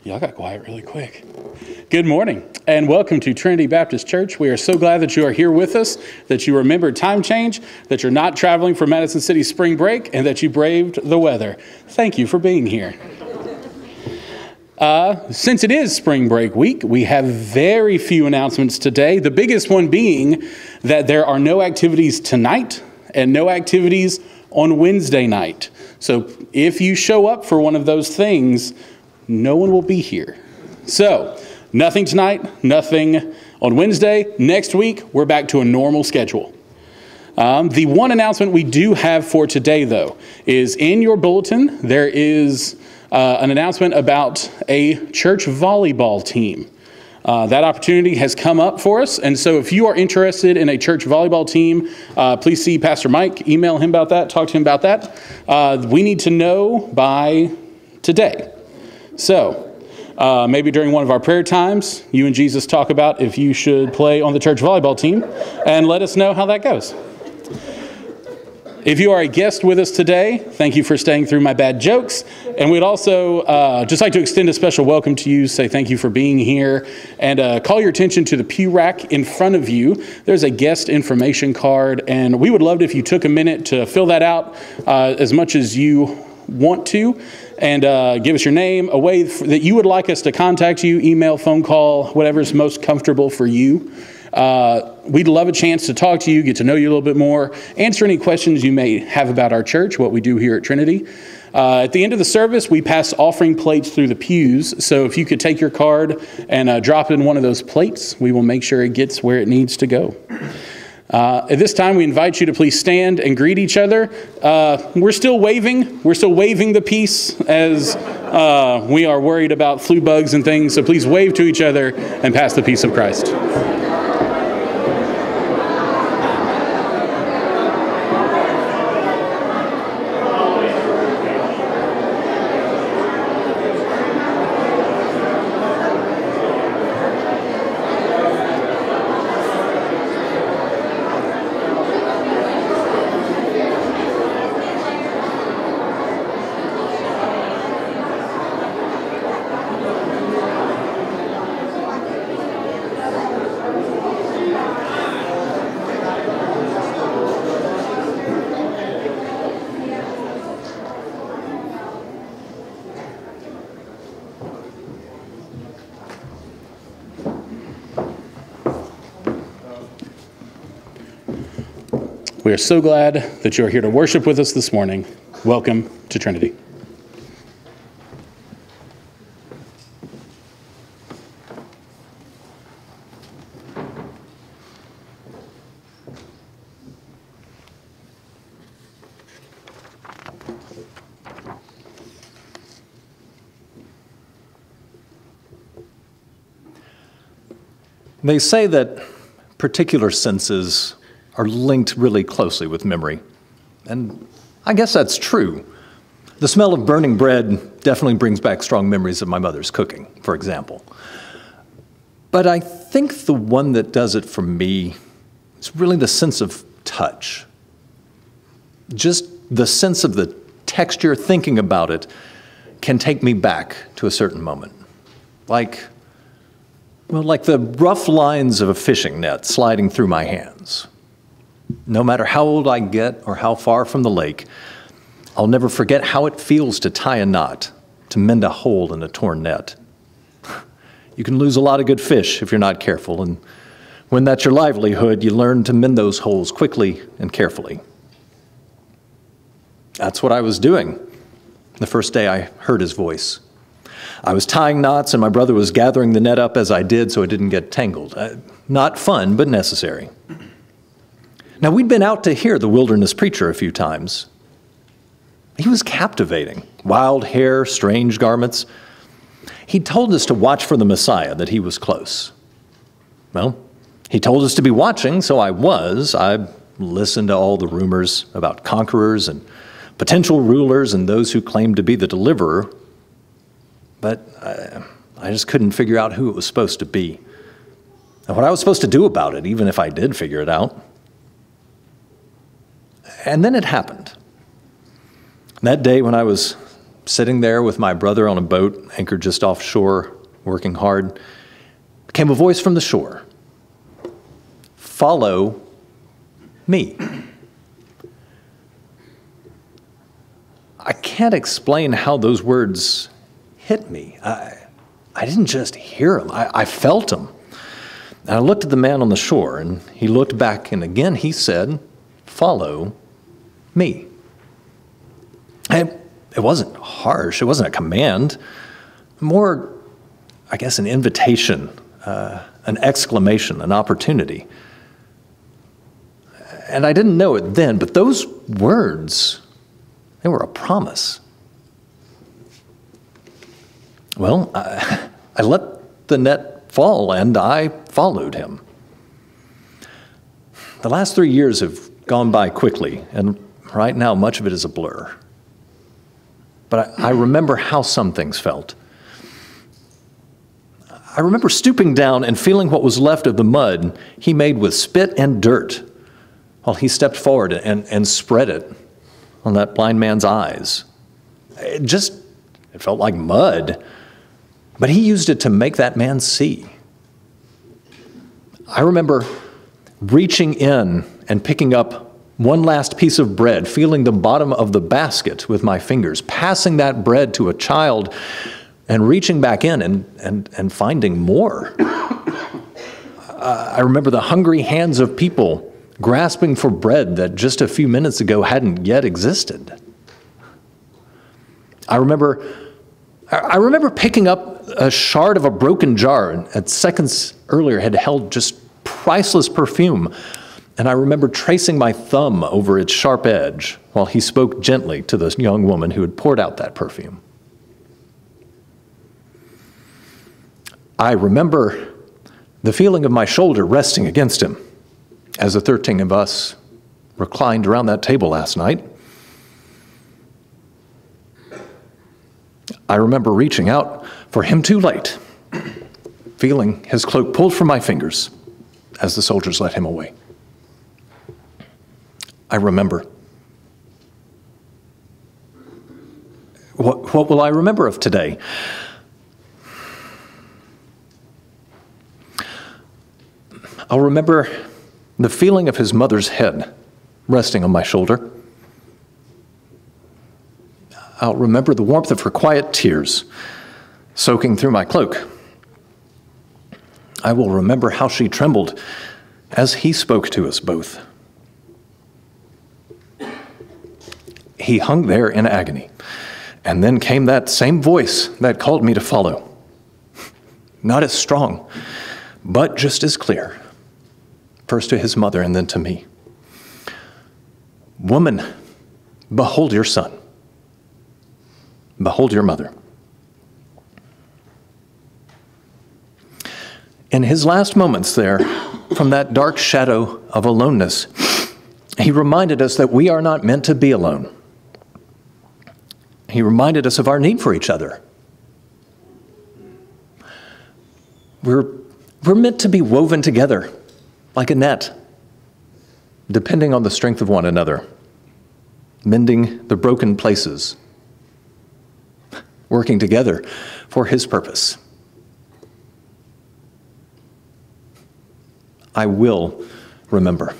Y'all got quiet really quick. Good morning and welcome to Trinity Baptist Church. We are so glad that you are here with us, that you remembered time change, that you're not traveling for Madison City spring break, and that you braved the weather. Thank you for being here. Since it is spring break week, we have very few announcements today. The biggest one being that there are no activities tonight and no activities on Wednesday night. So if you show up for one of those things, no one will be here. So nothing tonight, nothing on Wednesday. Next week, we're back to a normal schedule. The one announcement we do have for today, though, is in your bulletin, there is an announcement about a church volleyball team. That opportunity has come up for us, and so if you are interested in a church volleyball team, please see Pastor Mike, email him about that, talk to him about that. We need to know by today. So maybe during one of our prayer times, you and Jesus talk about if you should play on the church volleyball team, and let us know how that goes. If you are a guest with us today, thank you for staying through my bad jokes. And we'd also just like to extend a special welcome to you, say thank you for being here, and call your attention to the pew rack in front of you. There's a guest information card, and we would love it if you took a minute to fill that out as much as you want to, and give us your name, a way that you would like us to contact you, email, phone call, whatever's most comfortable for you. We'd love a chance to talk to you, get to know you a little bit more, answer any questions you may have about our church, what we do here at Trinity. At the end of the service, we pass offering plates through the pews. So if you could take your card and drop it in one of those plates, we will make sure it gets where it needs to go. At this time, we invite you to please stand and greet each other. We're still waving. We're still waving the peace as we are worried about flu bugs and things. So please wave to each other and pass the peace of Christ. We are so glad that you are here to worship with us this morning. Welcome to Trinity. They say that particular senses are linked really closely with memory. And I guess that's true. The smell of burning bread definitely brings back strong memories of my mother's cooking, for example. But I think the one that does it for me is really the sense of touch. Just the sense of the texture, thinking about it, can take me back to a certain moment. Like the rough lines of a fishing net sliding through my hands. No matter how old I get or how far from the lake, I'll never forget how it feels to tie a knot, to mend a hole in a torn net. You can lose a lot of good fish if you're not careful, and when that's your livelihood, you learn to mend those holes quickly and carefully. That's what I was doing the first day I heard his voice. I was tying knots, and my brother was gathering the net up as I did so it didn't get tangled. Not fun, but necessary. Now, we'd been out to hear the wilderness preacher a few times. He was captivating. Wild hair, strange garments. He told us to watch for the Messiah, that he was close. Well, he told us to be watching, so I was. I listened to all the rumors about conquerors and potential rulers and those who claimed to be the deliverer. But I just couldn't figure out who it was supposed to be. And what I was supposed to do about it, even if I did figure it out. And then it happened. That day when I was sitting there with my brother on a boat anchored just offshore, working hard, came a voice from the shore. Follow me. I can't explain how those words hit me. I didn't just hear them, I felt them. And I looked at the man on the shore, and he looked back, and again he said, follow me. And it wasn't harsh, it wasn't a command, more, I guess, an invitation, an exclamation, an opportunity. And I didn't know it then, but those words, they were a promise. Well, I let the net fall, and I followed him. The last 3 years have gone by quickly, and right now much of it is a blur. But I remember how some things felt. I remember stooping down and feeling what was left of the mud he made with spit and dirt while he stepped forward and spread it on that blind man's eyes. It felt like mud, but he used it to make that man see. I remember reaching in and picking up one last piece of bread, feeling the bottom of the basket with my fingers, passing that bread to a child and reaching back in and finding more. I remember the hungry hands of people grasping for bread that just a few minutes ago hadn't yet existed. I remember picking up a shard of a broken jar that seconds earlier had held just priceless perfume, and I remember tracing my thumb over its sharp edge while he spoke gently to this young woman who had poured out that perfume. I remember the feeling of my shoulder resting against him as the 13 of us reclined around that table last night. I remember reaching out for him too late, feeling his cloak pulled from my fingers as the soldiers led him away. I remember. What will I remember of today? I'll remember the feeling of his mother's head resting on my shoulder. I'll remember the warmth of her quiet tears soaking through my cloak. I will remember how she trembled as he spoke to us both. He hung there in agony, and then came that same voice that called me to follow. Not as strong, but just as clear. First to his mother and then to me. Woman, behold your son. Behold your mother. In his last moments there, from that dark shadow of aloneness, he reminded us that we are not meant to be alone. He reminded us of our need for each other. We're meant to be woven together like a net, depending on the strength of one another, mending the broken places, working together for his purpose. I will remember.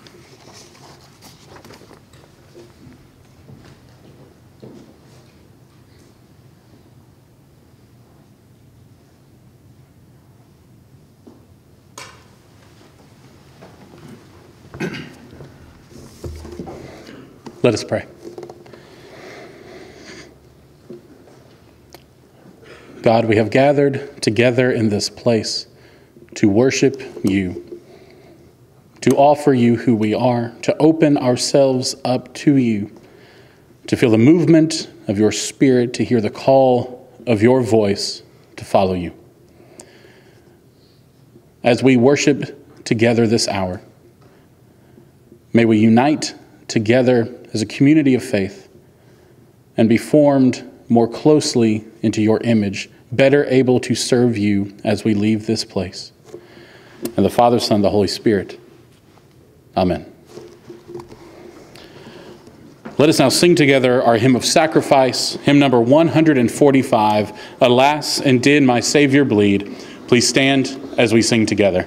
Let us pray. God, we have gathered together in this place to worship you, to offer you who we are, to open ourselves up to you, to feel the movement of your Spirit, to hear the call of your voice, to follow you. As we worship together this hour, may we unite together as a community of faith and be formed more closely into your image, better able to serve you as we leave this place. And the Father, Son, the Holy Spirit. Amen. Let us now sing together our hymn of sacrifice, hymn number 145, Alas, and Did My Savior Bleed? Please stand as we sing together.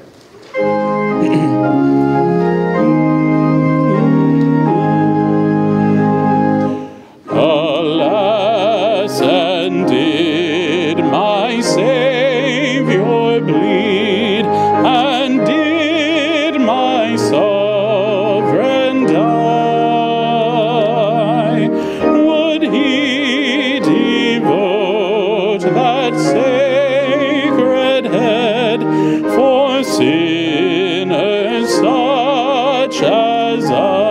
Alas, and did my Savior bleed, and did my sovereign die? Would he devote that sacred head for sinners such as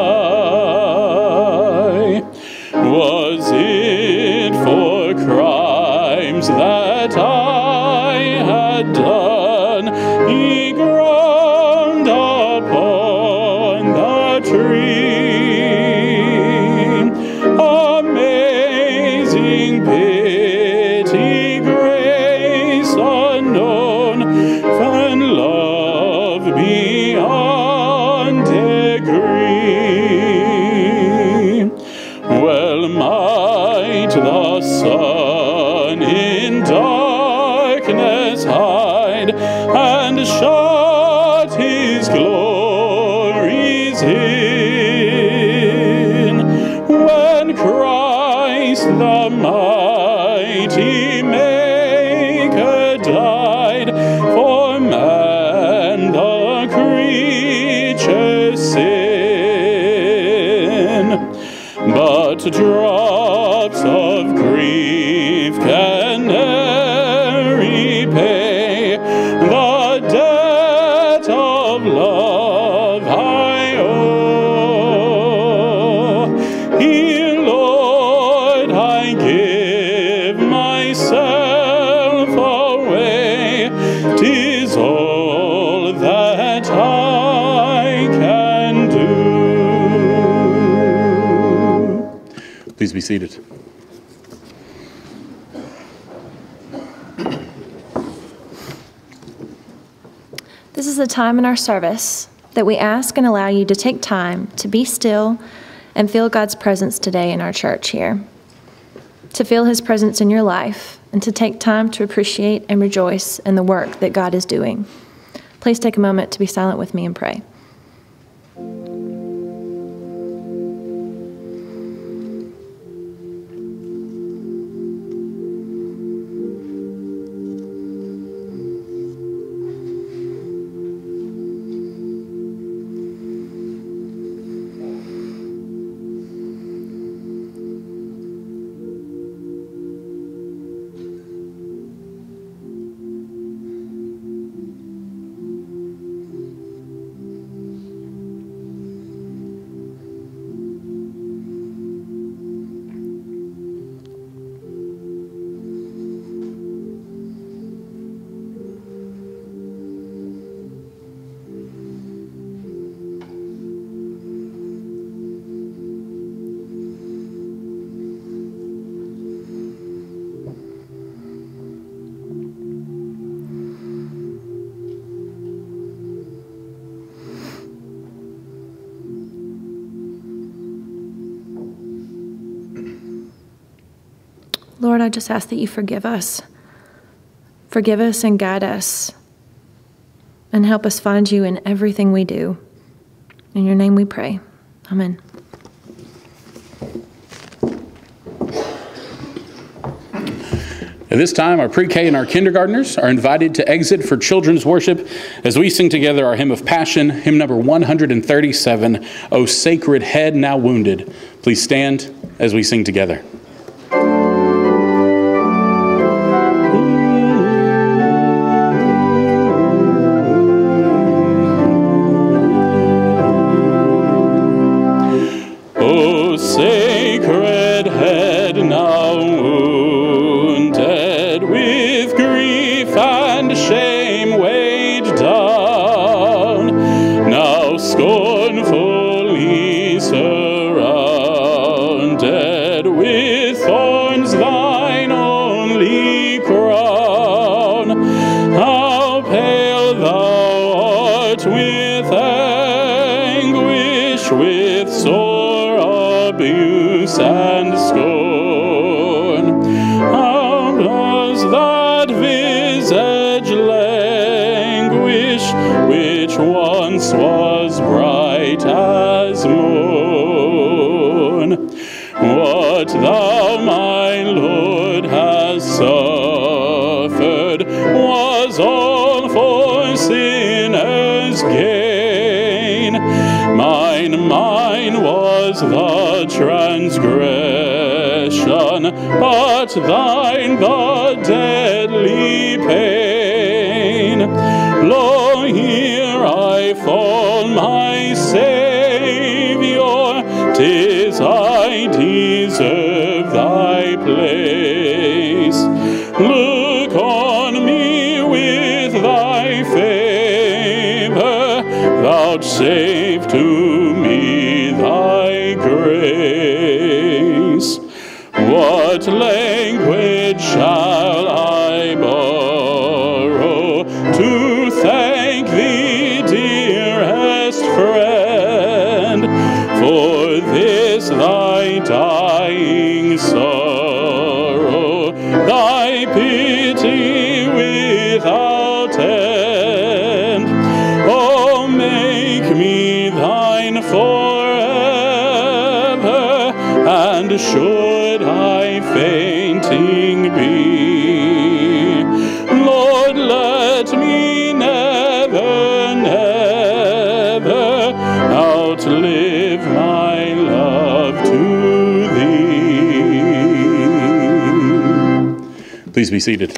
I? Was it for crimes that I had done he groaned upon the tree? Amazing pity, grace unknown, and love beyond degree. Well might the sun in darkness hide and shut his glories in, when Christ the mighty Maker died for man, the creature's sin. But drops of grief can ne'er repay the debt of love I owe. Here, Lord, I give myself away. 'Tis all that I can do. Please be seated. This is a time in our service that we ask and allow you to take time to be still and feel God's presence today in our church here, to feel his presence in your life, and to take time to appreciate and rejoice in the work that God is doing. Please take a moment to be silent with me and pray. Lord, I just ask that you forgive us. Forgive us and guide us, and help us find you in everything we do. In your name we pray. Amen. At this time, our pre-K and our kindergartners are invited to exit for children's worship as we sing together our hymn of passion, hymn number 137, O Sacred Head Now Wounded. Please stand as we sing together. O sacred head now wounded, with grief and shame weighed down, now scornfully surrounded with thorns, thine only crown. How pale thou art with anguish, with sore abuse. abuse and scorn. How does that visage languish, which once was bright as morn? What thou, my Lord, hast suffered was all for sinners' gain. Mine was the transgression, but thine the deadly pain. Lo, here I fall, my Savior, 'tis I deserve thy place. Look on me with thy favor, vouchsafe to me thy grace. What language shall I borrow to thank thee, dearest friend, for this thy dying sorrow, thy pity without end? Oh, make me thine forever, and should I fainting be, Lord, let me never, never outlive my love to thee. Please be seated.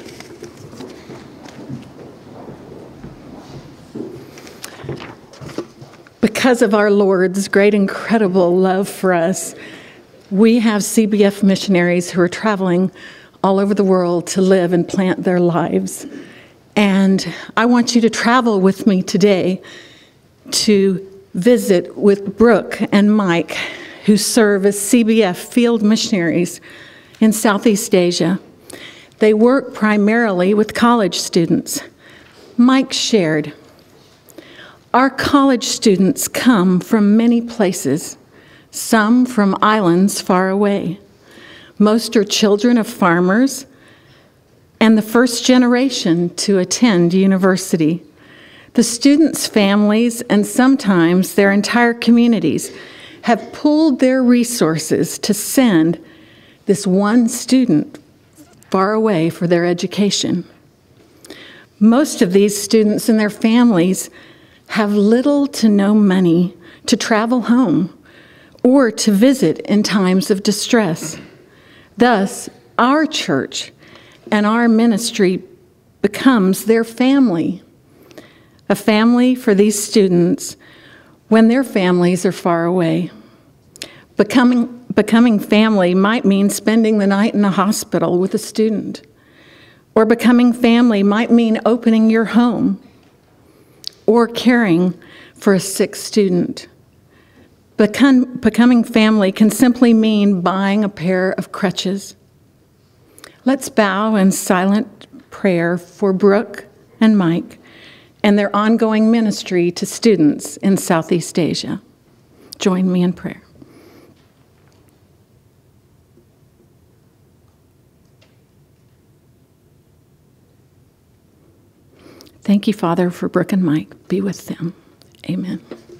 Because of our Lord's great, incredible love for us, we have CBF missionaries who are traveling all over the world to live and plant their lives. And I want you to travel with me today to visit with Brooke and Mike, who serve as CBF field missionaries in Southeast Asia. They work primarily with college students. Mike shared, our college students come from many places, some from islands far away. Most are children of farmers and the first generation to attend university. The students' families and sometimes their entire communities have pooled their resources to send this one student far away for their education. Most of these students and their families have little to no money to travel home or to visit in times of distress. Thus, our church and our ministry becomes their family, a family for these students when their families are far away. Becoming family might mean spending the night in a hospital with a student, or becoming family might mean opening your home or caring for a sick student. Becoming family can simply mean buying a pair of crutches. Let's bow in silent prayer for Brooke and Mike and their ongoing ministry to students in Southeast Asia. Join me in prayer. Thank you, Father, for Brooke and Mike. Be with them. Amen.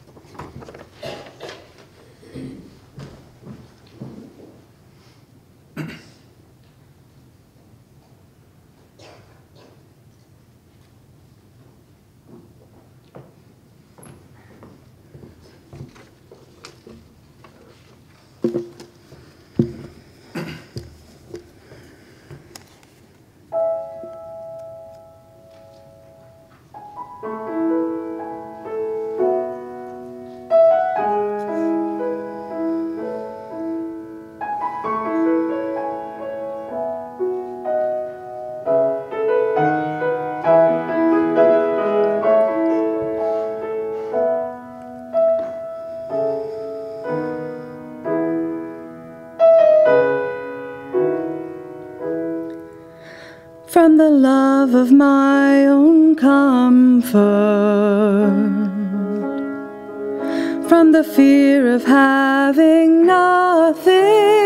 From the love of my own comfort, from the fear of having nothing,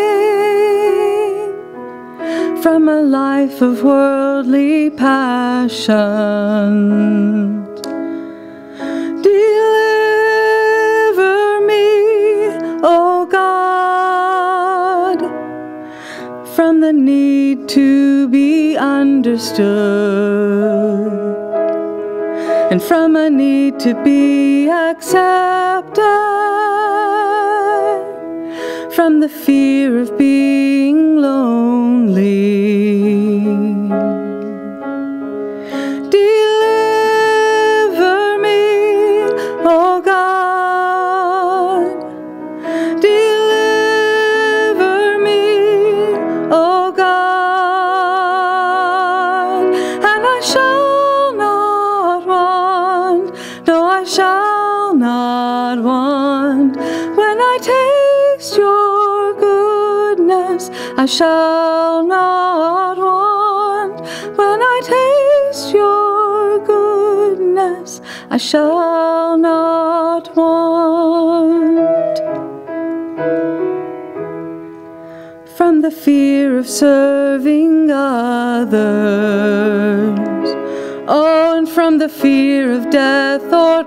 from a life of worldly passions. Deliver me, O God, from the need to be understood, and from a need to be accepted, from the fear of being lonely. Deliver me, O God, deliver me, O God, and I shall not want, no, I shall not want, when I taste your goodness, I shall not want, when I taste your goodness, I shall not want. From the fear of serving others, oh, and from the fear of death or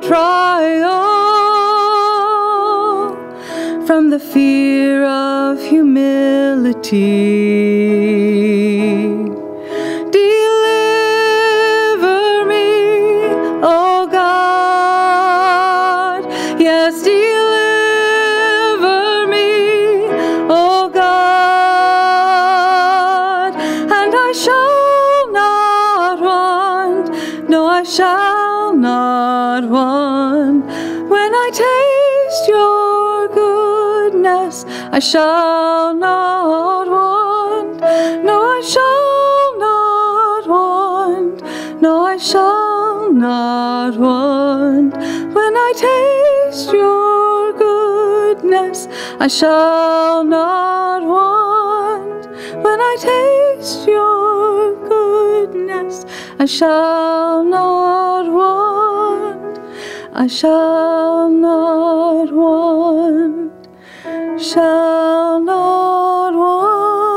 trial, from the fear of humility. Deliver me, O God, yes, deliver me, O God, and I shall not want, no, I shall not want, when I taste your goodness, I shall not want, no, I shall not want, no, I shall not want, when I taste your goodness, I shall not want, when I taste your goodness, I shall not want, I shall not want, shall not want.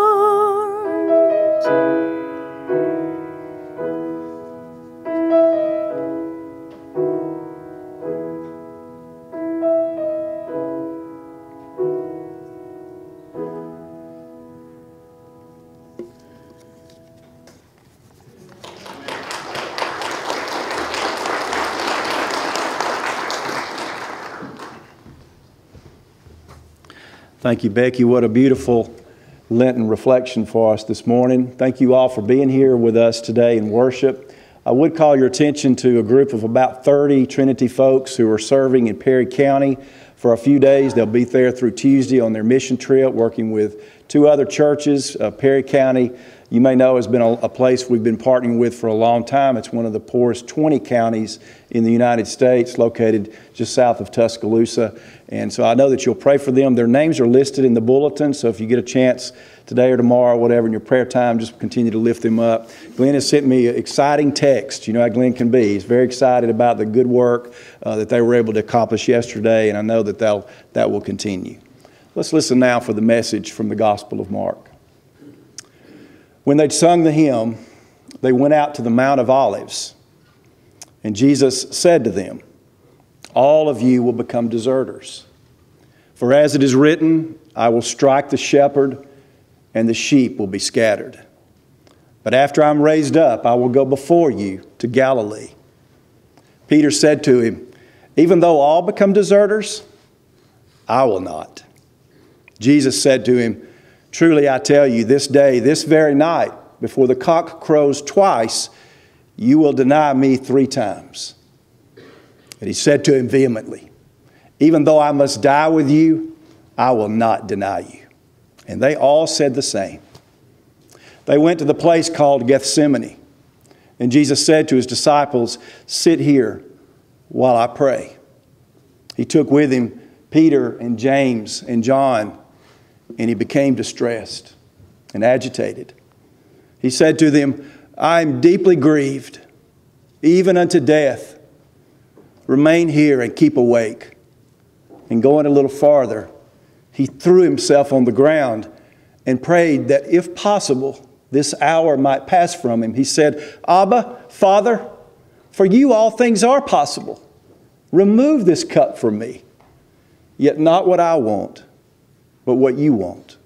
Thank you, Becky. What a beautiful Lenten reflection for us this morning. Thank you all for being here with us today in worship. I would call your attention to a group of about 30 Trinity folks who are serving in Perry County for a few days. They'll be there through Tuesday on their mission trip, working with 2 other churches. Perry County, you may know, has been a place we've been partnering with for a long time. It's one of the poorest 20 counties in the United States, located just south of Tuscaloosa. And so I know that you'll pray for them. Their names are listed in the bulletin, so if you get a chance today or tomorrow, whatever, in your prayer time, just continue to lift them up. Glenn has sent me an exciting text. You know how Glenn can be. He's very excited about the good work that they were able to accomplish yesterday, and I know that that will continue. Let's listen now for the message from the Gospel of Mark. When they'd sung the hymn, they went out to the Mount of Olives, and Jesus said to them, "All of you will become deserters. For as it is written, I will strike the shepherd, and the sheep will be scattered. But after I'm raised up, I will go before you to Galilee." Peter said to him, "Even though all become deserters, I will not." Jesus said to him, "Truly I tell you, this day, this very night, before the cock crows twice, you will deny me 3 times. And he said to him vehemently, "Even though I must die with you, I will not deny you." And they all said the same. They went to the place called Gethsemane, and Jesus said to his disciples, "Sit here while I pray." He took with him Peter and James and John, and he became distressed and agitated. He said to them, "I am deeply grieved, even unto death. Remain here and keep awake." And going a little farther, he threw himself on the ground and prayed that if possible, this hour might pass from him. He said, Abba, Father, for you all things are possible. Remove this cup from me, yet not what I want, but what you want.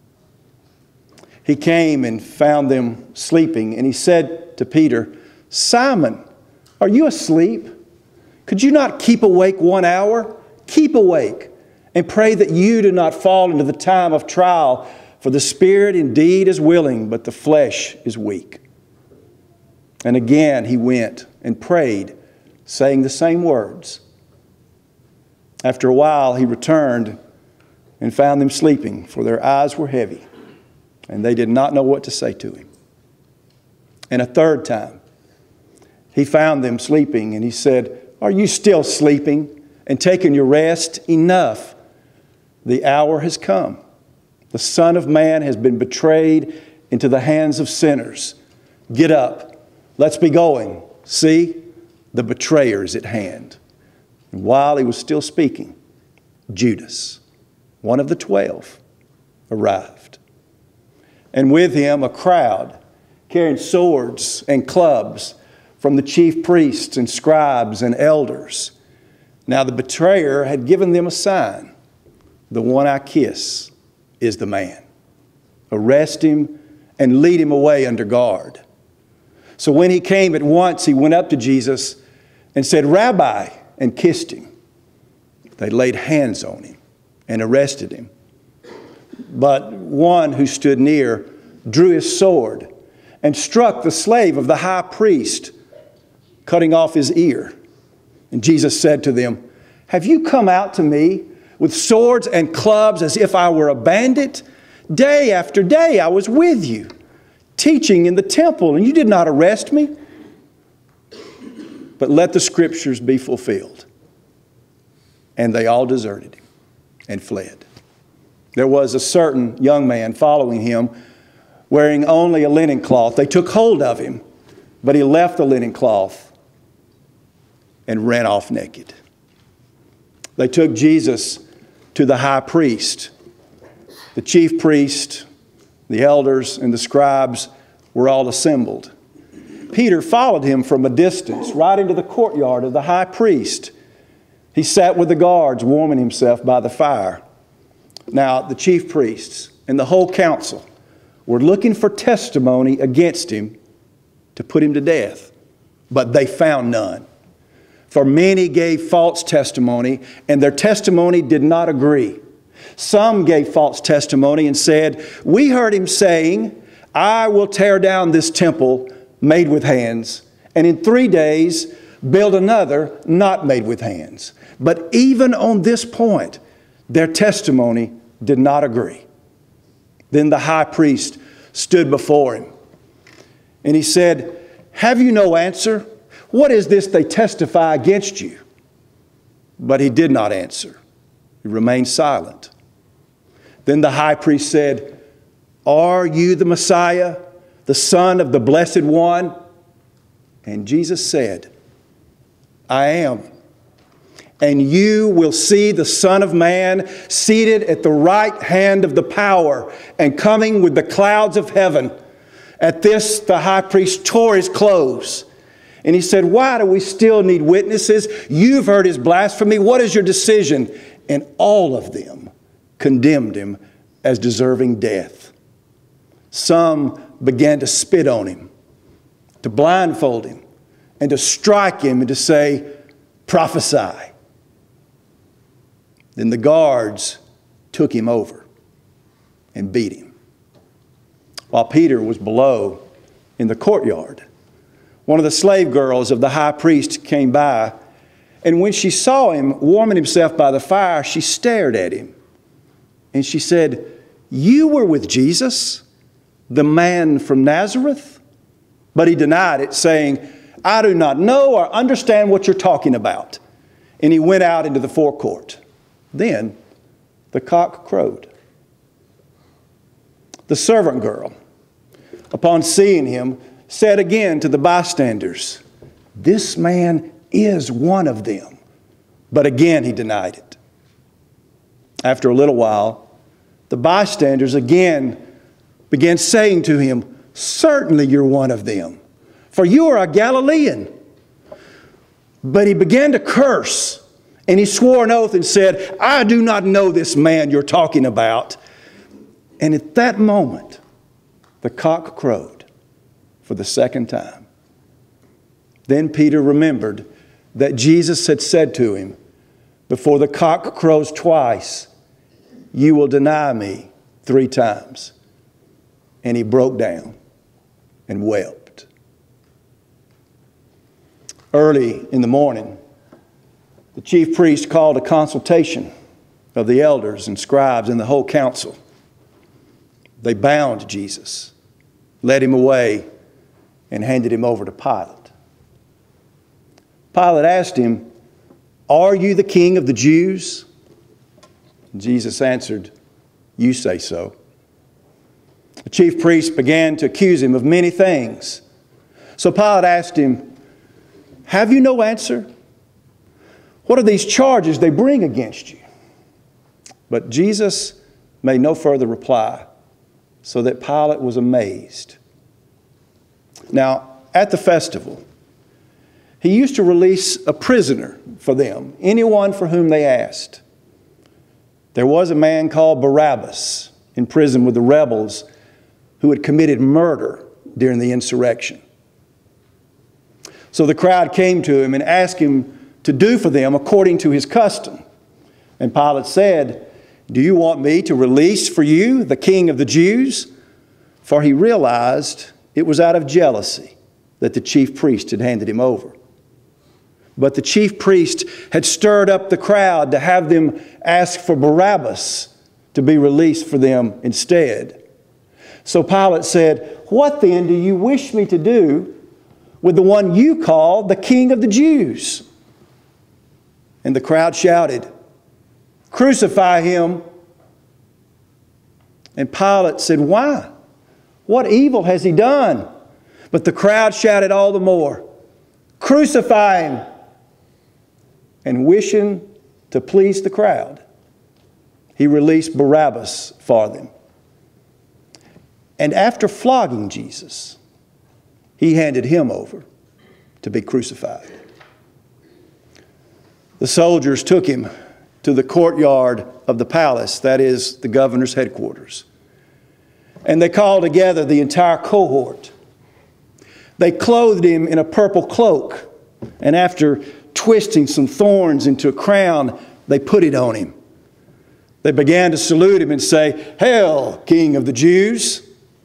He came and found them sleeping, and he said to Peter, Simon, are you asleep? Could you not keep awake 1 hour? Keep awake and pray that you do not fall into the time of trial, for the spirit indeed is willing, but the flesh is weak. And again he went and prayed, saying the same words. After a while he returned and found them sleeping, for their eyes were heavy, and they did not know what to say to him. And a third time he found them sleeping, and he said, Are you still sleeping and taking your rest? Enough. The hour has come. The Son of Man has been betrayed into the hands of sinners. Get up. Let's be going. See, the betrayer is at hand. And while he was still speaking, Judas, one of the 12, arrived. And with him a crowd carrying swords and clubs from the chief priests and scribes and elders. Now the betrayer had given them a sign. The one I kiss is the man. Arrest him and lead him away under guard. So when he came at once, he went up to Jesus and said, Rabbi, and kissed him. They laid hands on him and arrested him. But one who stood near drew his sword and struck the slave of the high priest, cutting off his ear. And Jesus said to them, Have you come out to me with swords and clubs as if I were a bandit? Day after day I was with you, teaching in the temple, and you did not arrest me. But let the scriptures be fulfilled. And they all deserted him and fled. There was a certain young man following him, wearing only a linen cloth. They took hold of him, but he left the linen cloth and ran off naked. They took Jesus to the high priest. The chief priest, the elders, and the scribes were all assembled. Peter followed him from a distance, right into the courtyard of the high priest. He sat with the guards, warming himself by the fire. Now, the chief priests and the whole council were looking for testimony against him to put him to death, but they found none. For many gave false testimony, and their testimony did not agree. Some gave false testimony and said, We heard him saying, I will tear down this temple made with hands, and in 3 days build another not made with hands. But even on this point, their testimony did not agree. Then the high priest stood before him, and he said, Have you no answer? What is this they testify against you? But he did not answer. He remained silent. Then the high priest said, Are you the Messiah, the Son of the Blessed One? And Jesus said, I am. And you will see the Son of Man seated at the right hand of the power and coming with the clouds of heaven. At this, the high priest tore his clothes. And he said, Why do we still need witnesses? You've heard his blasphemy. What is your decision? And all of them condemned him as deserving death. Some began to spit on him, to blindfold him, and to strike him and to say, Prophesy. Then the guards took him over and beat him. While Peter was below in the courtyard, one of the slave girls of the high priest came by, and when she saw him warming himself by the fire, she stared at him. And she said, You were with Jesus, the man from Nazareth? But he denied it, saying, I do not know or understand what you're talking about. And he went out into the forecourt. Then the cock crowed. The servant girl, upon seeing him, said again to the bystanders, This man is one of them. But again he denied it. After a little while, the bystanders again began saying to him, "Certainly you're one of them, for you are a Galilean." But he began to curse, and he swore an oath and said, "I do not know this man you're talking about." And at that moment, the cock crowed for the second time. Then Peter remembered that Jesus had said to him, "Before the cock crows twice, you will deny me 3 times." And he broke down and wept. Early in the morning, the chief priest called a consultation of the elders and scribes and the whole council. They bound Jesus, led him away, and handed him over to Pilate. Pilate asked him, "Are you the king of the Jews?" Jesus answered, "You say so." The chief priest began to accuse him of many things. So Pilate asked him, "Have you no answer? What are these charges they bring against you?" But Jesus made no further reply, so that Pilate was amazed. Now, at the festival, he used to release a prisoner for them, anyone for whom they asked. There was a man called Barabbas in prison with the rebels who had committed murder during the insurrection. So the crowd came to him and asked him to do for them according to his custom. And Pilate said, "Do you want me to release for you the king of the Jews?" For he realized it was out of jealousy that the chief priest had handed him over. But the chief priest had stirred up the crowd to have them ask for Barabbas to be released for them instead. So Pilate said, "What then do you wish me to do with the one you call the king of the Jews?" And the crowd shouted, "Crucify him." And Pilate said, "Why? What evil has he done?" But the crowd shouted all the more, "Crucify him." And wishing to please the crowd, he released Barabbas for them. And after flogging Jesus, he handed him over to be crucified. The soldiers took him to the courtyard of the palace, that is, the governor's headquarters. And they called together the entire cohort. They clothed him in a purple cloak, and after twisting some thorns into a crown, they put it on him. They began to salute him and say, "Hail, King of the Jews!"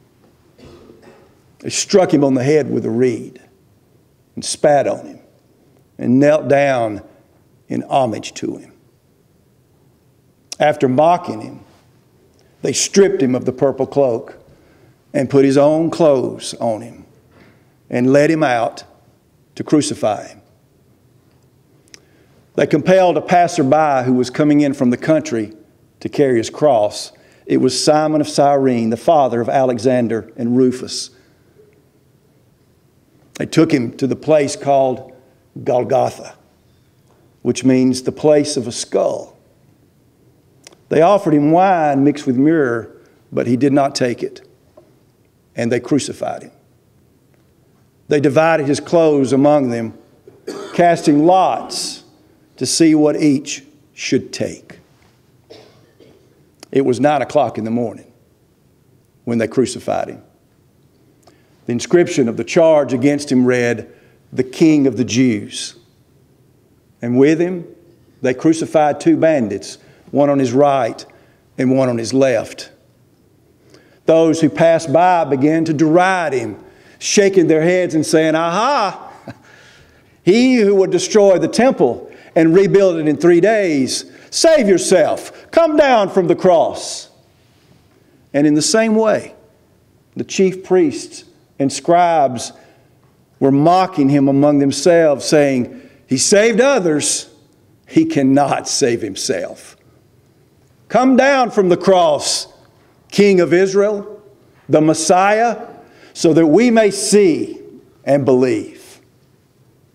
They struck him on the head with a reed and spat on him and knelt down in homage to him. After mocking him, they stripped him of the purple cloak and put his own clothes on him and led him out to crucify him. They compelled a passerby who was coming in from the country to carry his cross. It was Simon of Cyrene, the father of Alexander and Rufus. They took him to the place called Golgotha, which means the place of a skull. They offered him wine mixed with myrrh, but he did not take it, and they crucified him. They divided his clothes among them, casting lots to see what each should take. It was 9 o'clock in the morning when they crucified him. The inscription of the charge against him read, "The King of the Jews." And with him, they crucified 2 bandits, one on his right and one on his left. Those who passed by began to deride him, shaking their heads and saying, "Aha! He who would destroy the temple and rebuild it in 3 days, save yourself, come down from the cross." And in the same way, the chief priests and scribes were mocking him among themselves, saying, "He saved others, he cannot save himself. Come down from the cross, King of Israel, the Messiah, so that we may see and believe."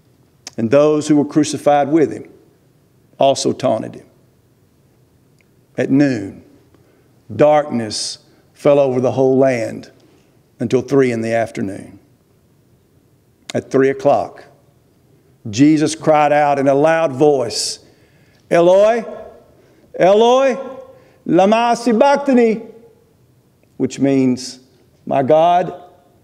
And those who were crucified with him also taunted him. At noon, darkness fell over the whole land until 3 in the afternoon. At 3 o'clock, Jesus cried out in a loud voice, Eloi, Eloi, lama sabachthani, which means, my God,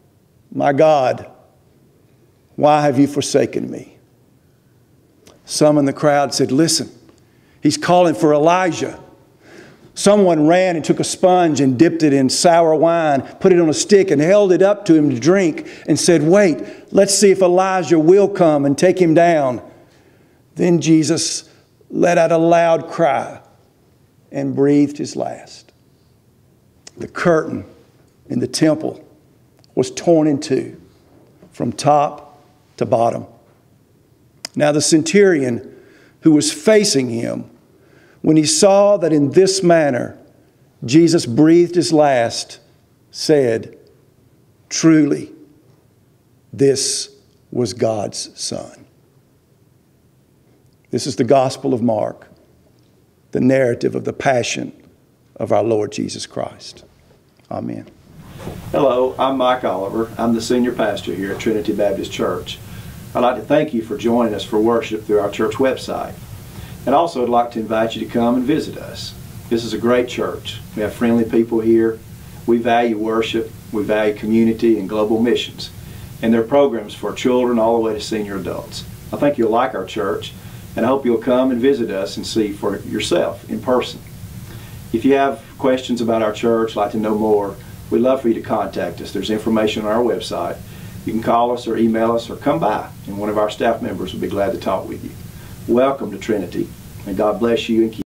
why have you forsaken me? Some in the crowd said, listen, he's calling for Elijah. Someone ran and took a sponge and dipped it in sour wine, put it on a stick and held it up to him to drink and said, wait, let's see if Elijah will come and take him down. Then Jesus let out a loud cry and breathed his last. The curtain in the temple was torn in two from top to bottom. Now the centurion who was facing him, when he saw that in this manner Jesus breathed his last, said, truly, this was God's Son. This is the Gospel of Mark, the narrative of the passion of our Lord Jesus Christ. Amen. Hello, I'm Mike Oliver. I'm the senior pastor here at Trinity Baptist Church. I'd like to thank you for joining us for worship through our church website. And also I'd like to invite you to come and visit us. This is a great church. We have friendly people here. We value worship, we value community and global missions. And there are programs for children all the way to senior adults. I think you'll like our church, and I hope you'll come and visit us and see for yourself in person. If you have questions about our church, like to know more, we'd love for you to contact us. There's information on our website. You can call us or email us or come by, and one of our staff members will be glad to talk with you. Welcome to Trinity, and God bless you and keep you.